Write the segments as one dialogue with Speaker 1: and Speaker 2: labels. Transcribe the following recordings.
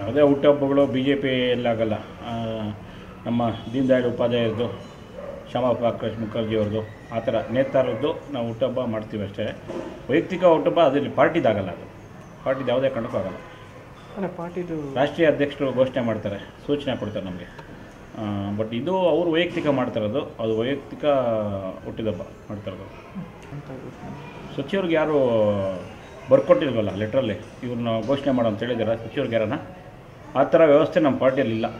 Speaker 1: ಯಾವುದೇ ಹುಟ್ಟುಹಬ್ಬಗಳು B J ಪಿಯಲ್ಲಾಗಲ್ಲ. ನಮ್ಮ ದೀನ್ ದಯಾಳ್ ಉಪಾಧ್ಯಾಯರದು, ಶ್ಯಾಮಾ ಪ್ರಕಾಶ್ ಮುಖರ್ಜಿ ಅವ್ರದ್ದು, ಆ ಥರ ನೇತಾರದ್ದು ನಾವು ಹುಟ್ಟುಹಬ್ಬ ಮಾಡ್ತೀವಿ ಅಷ್ಟೇ. ವೈಯಕ್ತಿಕ ಹುಟ್ಟುಹಬ್ಬ ಅದರಲ್ಲಿ ಪಾರ್ಟಿದಾಗಲ್ಲ. ಅದು ಪಾರ್ಟಿದು ಯಾವುದೇ ಕಾರಣಕ್ಕೂ ಆಗಲ್ಲ.
Speaker 2: ಪಾರ್ಟಿದು
Speaker 1: ರಾಷ್ಟ್ರೀಯ ಅಧ್ಯಕ್ಷರು ಘೋಷಣೆ ಮಾಡ್ತಾರೆ, ಸೂಚನೆ ಕೊಡ್ತಾರೆ ನಮಗೆ. ಬಟ್ ಇದು ಅವರು ವೈಯಕ್ತಿಕ ಮಾಡ್ತಾರದು, ಅದು ವೈಯಕ್ತಿಕ ಹುಟ್ಟಿದಬ್ಬ ಮಾಡ್ತಾರದು. ಸಚಿವರಿಗೆ ಯಾರು ಬರ್ಕೊಟ್ಟಿಲ್ವಲ್ಲ ಲೆಟ್ರಲ್ಲಿ, ಇವ್ರನ್ನ ಘೋಷಣೆ ಮಾಡೋ ಅಂತ ಹೇಳಿದಾರೆ ಸಚಿವರಿಗೆ ಯಾರನ್ನ. ಆ ಥರ ವ್ಯವಸ್ಥೆ ನಮ್ಮ ಪಾರ್ಟಿಯಲ್ಲಿ ಇಲ್ಲ.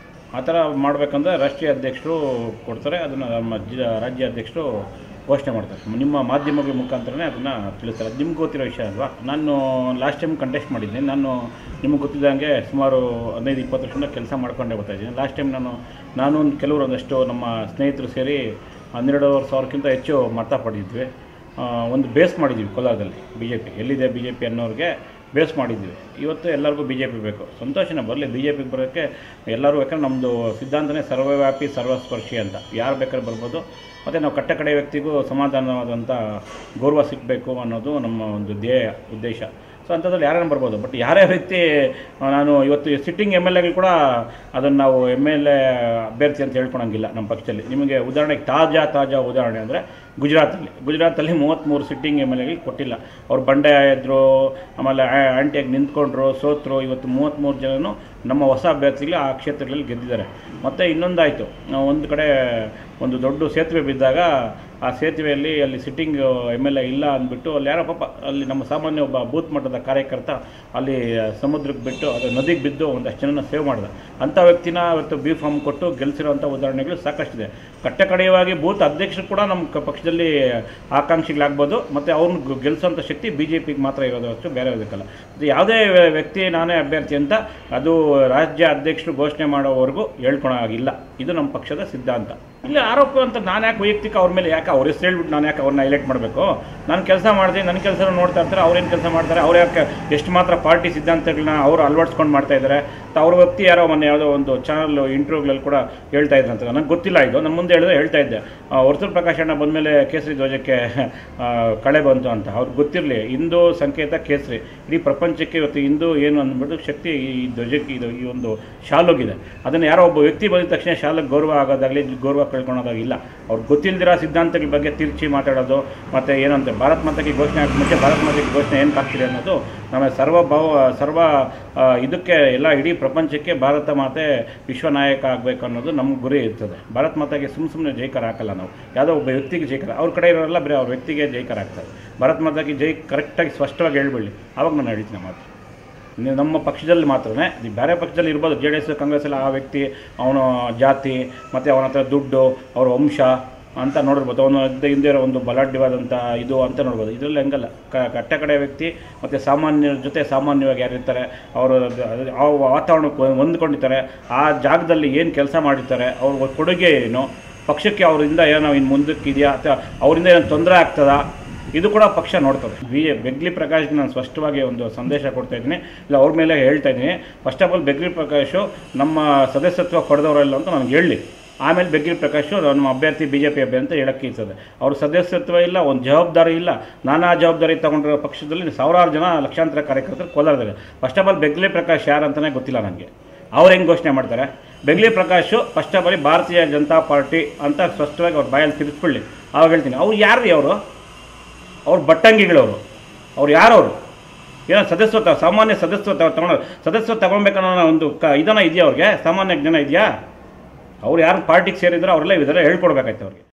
Speaker 1: ಆ ಥರ ಮಾಡಬೇಕಂದ್ರೆ ರಾಷ್ಟ್ರೀಯ ಅಧ್ಯಕ್ಷರು ಕೊಡ್ತಾರೆ, ಅದನ್ನು ನಮ್ಮ ರಾಜ್ಯ ಅಧ್ಯಕ್ಷರು ಘೋಷಣೆ ಮಾಡ್ತಾರೆ. ನಿಮ್ಮ ಮಾಧ್ಯಮಗಳ ಮುಖಾಂತರನೇ ಅದನ್ನು ತಿಳಿಸ್ತಾರೆ. ಅದು ನಿಮ್ಗೆ ಗೊತ್ತಿರೋ ವಿಷಯ ಅಲ್ವಾ. ನಾನು ಲಾಸ್ಟ್ ಟೈಮ್ ಕಂಟೆಸ್ಟ್ ಮಾಡಿದ್ದೀನಿ. ನಾನು ನಿಮಗೆ ಗೊತ್ತಿದ್ದಂಗೆ ಸುಮಾರು 15-20 ವರ್ಷದಿಂದ ಕೆಲಸ ಮಾಡ್ಕೊಂಡೇ ಬರ್ತಾಯಿದ್ದೀನಿ. ಲಾಸ್ಟ್ ಟೈಮ್ ನಾನು ಕೆಲವರು ಒಂದಷ್ಟು ನಮ್ಮ ಸ್ನೇಹಿತರು ಸೇರಿ 12,000ಕ್ಕಿಂತ ಹೆಚ್ಚು ಮತ ಪಡೆದಿದ್ವಿ. ಒಂದು ಬೇಸ್ ಮಾಡಿದ್ದೀವಿ ಕೋಲಾರದಲ್ಲಿ ಬಿ ಜೆ ಪಿ ಎಲ್ಲಿದೆ ಬಿ ಜೆ ಪಿ ಅನ್ನೋರಿಗೆ ಬೇಸ್ ಮಾಡಿದ್ವಿ. ಇವತ್ತು ಎಲ್ಲರಿಗೂ ಬಿ ಜೆ ಪಿ ಬೇಕು. ಸಂತೋಷನೇ ಬರಲಿ ಬಿ ಜೆ ಪಿಗೆ ಬರೋಕ್ಕೆ ಎಲ್ಲರೂ. ಯಾಕಂದ್ರೆ ನಮ್ಮದು ಸಿದ್ಧಾಂತನೇ ಸರ್ವವ್ಯಾಪಿ ಸರ್ವಸ್ಪರ್ಶಿ ಅಂತ. ಯಾರು ಬೇಕಾದ್ರೂ ಬರ್ಬೋದು. ಮತ್ತು ನಾವು ಕಟ್ಟ ಕಡೆ ವ್ಯಕ್ತಿಗೂ ಸಮಾಧಾನವಾದಂಥ ಗೌರವ ಸಿಗಬೇಕು ಅನ್ನೋದು ನಮ್ಮ ಒಂದು ಉದ್ದೇಶ. ಸೊ ಅಂಥದ್ರಲ್ಲಿ ಯಾರನ್ನು ಬರ್ಬೋದು. ಬಟ್ ಯಾರೇ ವ್ಯಕ್ತಿ, ನಾನು ಇವತ್ತು ಸಿಟ್ಟಿಂಗ್ ಎಮ್ ಎಲ್ ಎಗಳು ಕೂಡ ಅದನ್ನು ನಾವು ಎಮ್ ಎಲ್ ಎ ಅಭ್ಯರ್ಥಿ ಅಂತ ಹೇಳ್ಕೊಳಂಗಿಲ್ಲ ನಮ್ಮ ಪಕ್ಷದಲ್ಲಿ. ನಿಮಗೆ ಉದಾಹರಣೆಗೆ ತಾಜಾ ಉದಾಹರಣೆ ಅಂದರೆ ಗುಜರಾತಲ್ಲಿ 33 ಸಿಟ್ಟಿಂಗ್ ಎಮ್ ಎಲ್ ಎಗಳಿಗೆ ಕೊಟ್ಟಿಲ್ಲ. ಅವ್ರು ಬಂಡಾಯ ಇದ್ದರು, ಆಮೇಲೆ ಆಂಟಿಯಾಗಿ ನಿಂತ್ಕೊಂಡ್ರು, ಸೋತರು. ಇವತ್ತು 33 ಜನನು ನಮ್ಮ ಹೊಸ ಅಭ್ಯರ್ಥಿಗಳು ಆ ಕ್ಷೇತ್ರಗಳಲ್ಲಿ ಗೆದ್ದಿದ್ದಾರೆ. ಮತ್ತು ಇನ್ನೊಂದಾಯಿತು, ಒಂದು ಕಡೆ ಒಂದು ದೊಡ್ಡ ಸೇತುವೆ ಬಿದ್ದಾಗ ಆ ಸೇತುವೆಯಲ್ಲಿ ಅಲ್ಲಿ ಸಿಟ್ಟಿಂಗ್ ಎಮ್ ಎಲ್ ಎ ಇಲ್ಲ ಅಂದ್ಬಿಟ್ಟು ಅಲ್ಲಿ ಯಾರೋ ಪಾಪ ಅಲ್ಲಿ ನಮ್ಮ ಸಾಮಾನ್ಯ ಒಬ್ಬ ಬೂತ್ ಮಟ್ಟದ ಕಾರ್ಯಕರ್ತ ಅಲ್ಲಿ ಸಮುದ್ರಕ್ಕೆ ಬಿಟ್ಟು ಅದು ನದಿಗೆ ಬಿದ್ದು ಒಂದಷ್ಟು ಜನನ ಸೇವ್ ಮಾಡಿದ. ಅಂಥ ವ್ಯಕ್ತಿನ ಇವತ್ತು ಬಿ ಫಾರ್ಮ್ ಕೊಟ್ಟು ಗೆಲ್ಲಿಸಿರೋಂಥ ಉದಾಹರಣೆಗಳು ಸಾಕಷ್ಟಿದೆ. ಕಟ್ಟಕಡೆಯವಾಗಿ ಬೂತ್ ಅಧ್ಯಕ್ಷರು ಕೂಡ ನಮ್ಮ ಪಕ್ಷದಲ್ಲಿ ಆಕಾಂಕ್ಷಿಗಳಾಗ್ಬೋದು. ಮತ್ತು ಅವ್ರನ್ನ ಗೆಲ್ಲಿಸೋಂಥ ಶಕ್ತಿ ಬಿ ಜೆ ಪಿಗೆ ಮಾತ್ರ ಇರೋದು ಅಷ್ಟು ಬೇರೆ ಇರೋದಕ್ಕಲ್ಲ. ಯಾವುದೇ ವ್ಯಕ್ತಿ ನಾನೇ ಅಭ್ಯರ್ಥಿ ಅಂತ ಅದು ರಾಜ್ಯ ಅಧ್ಯಕ್ಷರು ಘೋಷಣೆ ಮಾಡೋವರೆಗೂ ಹೇಳ್ಕೊಳಾಗಿಲ್ಲ. ಇದು ನಮ್ಮ ಪಕ್ಷದ ಸಿದ್ಧಾಂತ. ಇಲ್ಲ ಆರೋಪ ಅಂತ ನಾನು ಯಾಕೆ ವೈಯಕ್ತಿಕ ಅವ್ರ ಮೇಲೆ ಯಾಕೆ ಅವ್ರ ಹೆಸರು ಹೇಳ್ಬಿಟ್ಟು ನಾನು ಯಾಕೆ ಅವ್ರನ್ನ ಹೈಲೈಟ್ ಮಾಡಬೇಕು. ನಾನು ಕೆಲಸ ಮಾಡ್ತೀನಿ, ನನ್ನ ಕೆಲಸ ನೋಡ್ತಾ ಇರ್ತಾರೆ. ಅವ್ರೇನು ಕೆಲಸ ಮಾಡ್ತಾರೆ, ಅವ್ರು ಯಾಕೆ ಎಷ್ಟು ಮಾತ್ರ ಪಾರ್ಟಿ ಸಿದ್ಧಾಂತಗಳನ್ನ ಅವರು ಅಳವಡಿಸ್ಕೊಂಡು ಮಾಡ್ತಾ ಇದ್ದಾರೆ. ಅವ್ರ ವ್ಯಕ್ತಿ ಯಾರೋ ಮೊನ್ನೆ ಯಾವುದೋ ಒಂದು ಚಾನಲ್ ಇಂಟರ್ವ್ಯೂಗಳಲ್ಲಿ ಕೂಡ ಹೇಳ್ತಾ ಇದ್ರು ಅಂತ. ನನಗೆ ಗೊತ್ತಿಲ್ಲ, ಇದು ನನ್ನ ಮುಂದೆ ಹೇಳಿದ್ರೆ ಹೇಳ್ತಾ ಇದ್ದೆ. ವರ್ತೂರು ಪ್ರಕಾಶ್ ಅಣ್ಣ ಬಂದಮೇಲೆ ಕೇಸರಿ ಧ್ವಜಕ್ಕೆ ಕಳೆ ಬಂತು ಅಂತ. ಅವ್ರಿಗೆ ಗೊತ್ತಿರಲಿ, ಹಿಂದೂ ಸಂಕೇತ ಕೇಸರಿ. ಇಡೀ ಪ್ರಪಂಚಕ್ಕೆ ಇವತ್ತು ಹಿಂದೂ ಏನು ಅಂದ್ಬಿಟ್ಟು ಶಕ್ತಿ ಈ ಧ್ವಜಕ್ಕೆ ಈ ಒಂದು ಶಾಲೋಗಿದೆ. ಅದನ್ನು ಯಾರೋ ಒಬ್ಬ ವ್ಯಕ್ತಿ ಬಂದಿದ ತಕ್ಷಣ ಶಾಲೆಗೆ ಗೌರವ ಆಗೋದಾಗಲಿ ಗೌರವ ಕಳ್ಕೊಳೋದಾಗಿಲ್ಲ. ಅವ್ರಿಗೆ ಗೊತ್ತಿಲ್ಲದಿರೋ ಸಿದ್ಧಾಂತಗಳ ಬಗ್ಗೆ ತಿರುಚಿ ಮಾತಾಡೋದು. ಮತ್ತು ಏನಂತೆ ಭಾರತ ಮಾತೆಗೆ ಘೋಷಣೆ ಆಗ ಮುಂಚೆ ಭಾರತ ಮಾತೆಗೆ ಘೋಷಣೆ ಏನು ಆಗ್ತಿದೆ ಅನ್ನೋದು ನಮ್ಮ ಸರ್ವ ಇದಕ್ಕೆ ಎಲ್ಲ ಇಡೀ ಪ್ರಪಂಚಕ್ಕೆ ಭಾರತ ಮಾತೆ ವಿಶ್ವನಾಯಕ ಆಗಬೇಕು ಅನ್ನೋದು ನಮ್ಮ ಗುರಿ ಇರ್ತದೆ. ಭಾರತ ಮಾತೆಗೆ ಸುಮ್ಮನೆ ಜೈಕಾರ ಹಾಕಲ್ಲ ನಾವು. ಯಾವುದೋ ಒಬ್ಬ ವ್ಯಕ್ತಿಗೆ ಜೈಕಾರ, ಅವ್ರ ಕಡೆ ಇರೋಲ್ಲ, ಬರೀ ಅವ್ರ ವ್ಯಕ್ತಿಗೆ ಜೈಕಾರ ಆಗ್ತಾರೆ. ಭಾರತ ಮಾತೆಗೆ ಜೈ ಕರೆಕ್ಟಾಗಿ ಸ್ಪಷ್ಟವಾಗಿ ಹೇಳ್ಬಿಡಿ, ಆವಾಗ ನಾನು ಹೇಳ್ತೀನಿ ಮಾತು. ನಮ್ಮ ಪಕ್ಷದಲ್ಲಿ ಮಾತ್ರನೇ, ಬೇರೆ ಪಕ್ಷದಲ್ಲಿ ಇರ್ಬೋದು, ಜೆ ಡಿ ಎಸ್ ಕಾಂಗ್ರೆಸ್ಸಲ್ಲಿ ಆ ವ್ಯಕ್ತಿ ಅವನ ಜಾತಿ ಮತ್ತು ಅವನ ಹತ್ರ ದುಡ್ಡು, ಅವ್ರ ವಂಶ ಅಂತ ನೋಡಿರ್ಬೋದು. ಅವನು ಹಿಂದೆ ಇರೋ ಒಂದು ಬಲಾಢ್ಯವಾದಂಥ ಇದು ಅಂತ ನೋಡ್ಬೋದು. ಇದರಲ್ಲಿ ಹಂಗಲ್ಲ. ಕಟ್ಟ ಕಡೆ ವ್ಯಕ್ತಿ ಮತ್ತು ಸಾಮಾನ್ಯರ ಜೊತೆ ಸಾಮಾನ್ಯವಾಗಿ ಯಾರಿರ್ತಾರೆ, ಅವರು ಆ ವಾತಾವರಣಕ್ಕೆ ಹೊಂದ್ಕೊಂಡಿರ್ತಾರೆ, ಆ ಜಾಗದಲ್ಲಿ ಏನು ಕೆಲಸ ಮಾಡಿರ್ತಾರೆ, ಅವ್ರ ಕೊಡುಗೆ ಏನು, ಪಕ್ಷಕ್ಕೆ ಅವರಿಂದ ಏನೋ ಇನ್ನು ಮುಂದಕ್ಕಿದೆಯಾ ಅಥವಾ ಅವರಿಂದ ಏನೋ ತೊಂದರೆ ಆಗ್ತದಾ, ಇದು ಕೂಡ ಪಕ್ಷ ನೋಡ್ತದೆ. ಬೆಗ್ಲಿ ಪ್ರಕಾಶ್ಗೆ ನಾನು ಸ್ಪಷ್ಟವಾಗಿ ಒಂದು ಸಂದೇಶ ಕೊಡ್ತಾಯಿದ್ದೀನಿ, ಇಲ್ಲ ಅವ್ರ ಮೇಲೆ ಹೇಳ್ತಾ ಇದ್ದೀನಿ. First of all Begli Prakash ನಮ್ಮ ಸದಸ್ಯತ್ವ ಪಡೆದವರಲ್ಲ ಅಂತ ನನಗೆ ಹೇಳಲಿ. ಆಮೇಲೆ ಬೆಗ್ಲಿ ಪ್ರಕಾಶು ನಮ್ಮ ಅಭ್ಯರ್ಥಿ ಬಿ ಜೆ ಪಿ ಅಭ್ಯರ್ಥಿ ಅಂತ ಹೇಳಕ್ಕೆ ಇರ್ತದೆ. ಅವ್ರ ಸದಸ್ಯತ್ವ ಇಲ್ಲ, ಒಂದು ಜವಾಬ್ದಾರಿ ಇಲ್ಲ. ನಾನಾ ಜವಾಬ್ದಾರಿ ತೊಗೊಂಡಿರೋ ಪಕ್ಷದಲ್ಲಿ ಸಾವಿರಾರು ಜನ ಲಕ್ಷಾಂತರ ಕಾರ್ಯಕರ್ತರು ಕೋಲಾರದಲ್ಲಿ. First of all Begli Prakash ಯಾರು ಅಂತಲೇ ಗೊತ್ತಿಲ್ಲ ನನಗೆ. ಅವ್ರು ಹೆಂಗೆ ಘೋಷಣೆ ಮಾಡ್ತಾರೆ? Begli Prakash first of all Bharatiya Janata party ಅಂತ ಸ್ಪಷ್ಟವಾಗಿ ಅವ್ರ ಬಾಯಲ್ಲಿ ತಿರ್ಸ್ಕೊಳ್ಳಿ, ಅವಾಗ ಹೇಳ್ತೀನಿ. ಅವ್ರು ಯಾರು ರೀ? ಅವ್ರು ಬಟ್ಟಂಗಿಗಳವರು. ಅವ್ರು ಯಾರವರು? ಏನೋ ಸದಸ್ಯತ್ವ, ಸಾಮಾನ್ಯ ಸದಸ್ಯತ್ವ ತಗೊಳ್ಬೇಕನ್ನೋ ಒಂದು ಇದನ್ನ ಇದೆಯಾ ಅವ್ರಿಗೆ? ಸಾಮಾನ್ಯ ಜ್ಞಾನ ಇದೆಯಾ? ಅವ್ರು ಯಾರು ಪಾರ್ಟಿಗೆ ಸೇರಿದ್ರು ಅವರೆಲ್ಲ ಇದೆಲ್ಲ ಹೇಳ್ಕೊಡ್ಬೇಕಾಯ್ತು ಅವ್ರಿಗೆ.